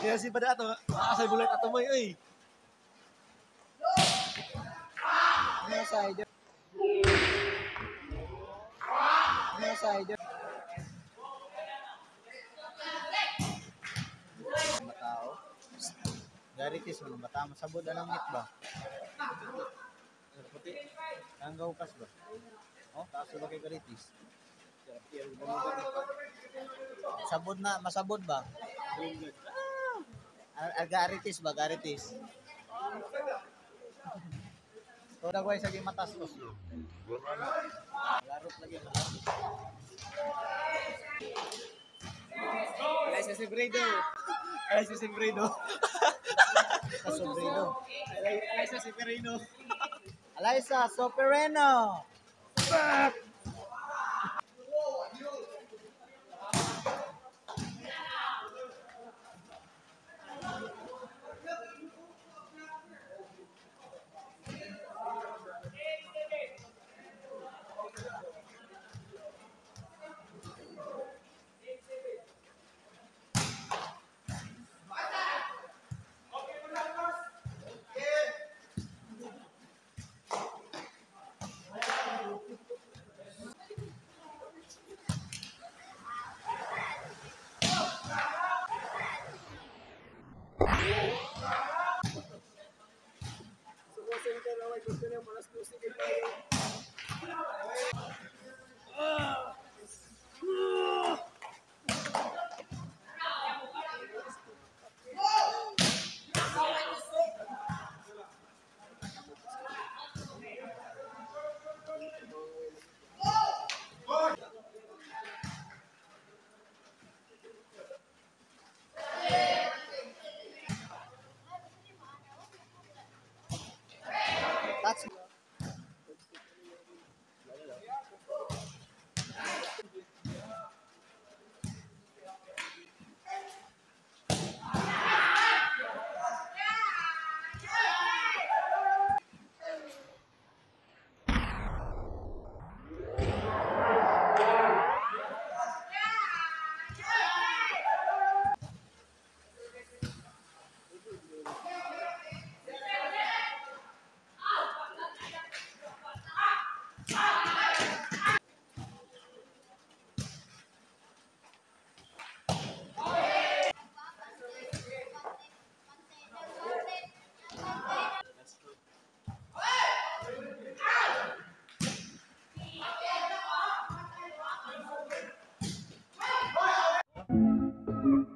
Kaya si pada ato, asay bulat ato mo eh. Ano side? Ano side? Matao. Garitis mo bata masabod anong meat ba? Puti. Nanggaw kas ba? Oh, taas ba kay garitis? Sabod na, masabod ba? Garitis ba? Garitis. So, dagway sa matas ko. Larot lagi mo. Ay, sa Sebredo. Ay, sa Sebredo. Kasobrido. Ay, sa Severino. Alaysa, Sopereno. That's Thank you.